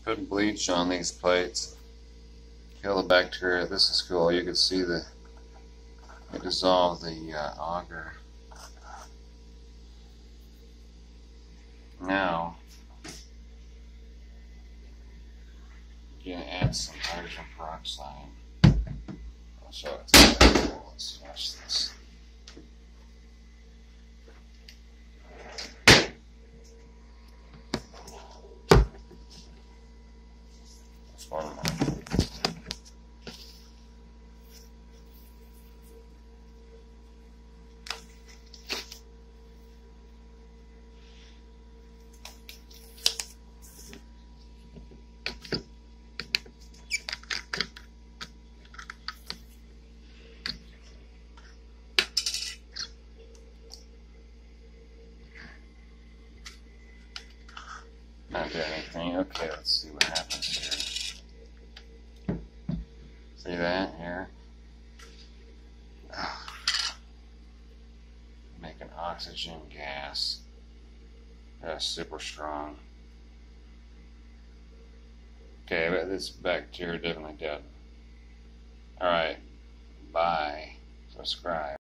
Put bleach on these plates, kill the bacteria. This is cool. You can see it dissolve the agar. Now, you're going to add some hydrogen peroxide. I'll show it to you. Let's watch this. That's one of mine. Not doing anything. Okay, let's see what happens here. See that here? Making oxygen gas. That's super strong. Okay, but this bacteria definitely dead. Alright, bye. Subscribe.